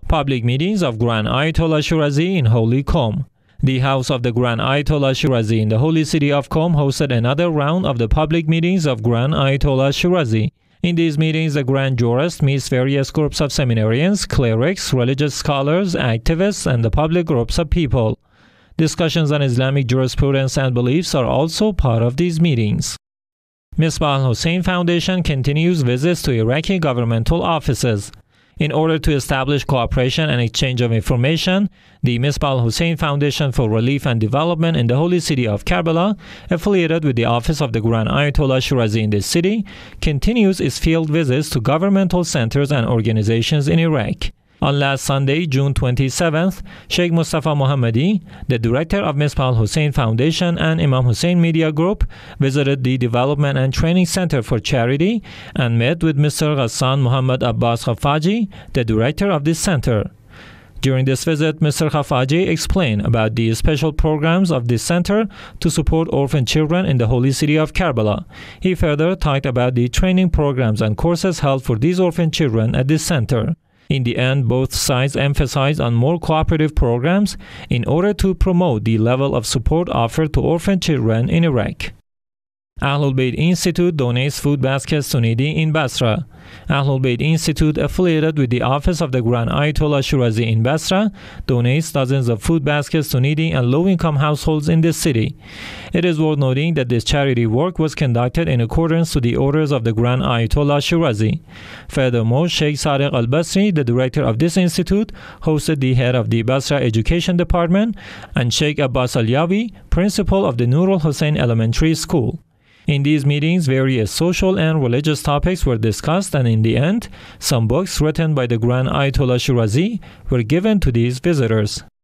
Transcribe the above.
Public meetings of Grand Ayatollah Shirazi in Holy Qom. The house of the Grand Ayatollah Shirazi in the holy city of Qom hosted another round of the public meetings of Grand Ayatollah Shirazi. In these meetings, the Grand Jurist meets various groups of seminarians, clerics, religious scholars, activists, and the public groups of people. Discussions on Islamic jurisprudence and beliefs are also part of these meetings. Misbah Al-Hussein Foundation continues visits to Iraqi governmental offices. In order to establish cooperation and exchange of information, the Misbah Al-Hussein Foundation for Relief and Development in the holy city of Karbala, affiliated with the office of the Grand Ayatollah Shirazi in this city, continues its field visits to governmental centers and organizations in Iraq. On last Sunday, June 27th, Sheikh Mustafa Mohammadi, the director of Misbah Al-Hussein Foundation and Imam Hussein Media Group, visited the Development and Training Center for Charity and met with Mr. Ghassan Muhammad Abbas Khafaji, the director of this center. During this visit, Mr. Khafaji explained about the special programs of this center to support orphan children in the holy city of Karbala. He further talked about the training programs and courses held for these orphan children at this center. In the end, both sides emphasized on more cooperative programs in order to promote the level of support offered to orphan children in Iraq. Ahlul Bayt Institute donates food baskets to needy in Basra. Ahlul Bayt Institute, affiliated with the office of the Grand Ayatollah Shirazi in Basra, donates dozens of food baskets to needy and low-income households in this city. It is worth noting that this charity work was conducted in accordance to the orders of the Grand Ayatollah Shirazi. Furthermore, Sheikh Sadiq Al-Basri, the director of this institute, hosted the head of the Basra Education Department, and Sheikh Abbas Al-Yawi, principal of the Nur Al-Hussein Elementary School. In these meetings, various social and religious topics were discussed, and in the end, some books written by the Grand Ayatollah Shirazi were given to these visitors.